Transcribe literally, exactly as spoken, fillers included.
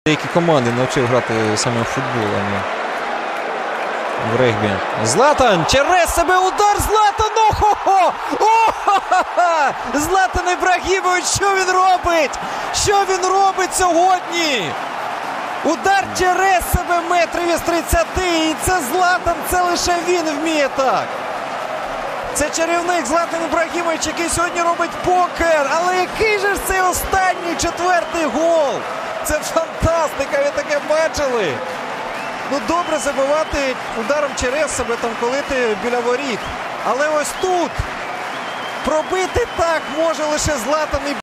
Деякі команди навчив грати саме в футбол, а не в регбі. Златан через себе удар. Златан! Охо-хо! Охо-ха-ха! Златан Ібрагімович, що він робить? Що він робить сьогодні? Удар через себе метрів із тридцяти. І це Златан, це лише він вміє так. Це чарівник Златан Ібрагімович, який сьогодні робить покер. Але який же ж цей останній четвертий гол? Це фантастика, ви таке бачили? Ну добре забивати ударом через себе, там, коли ти біля воріт. Але ось тут пробити так може лише Златан Ібрагімович.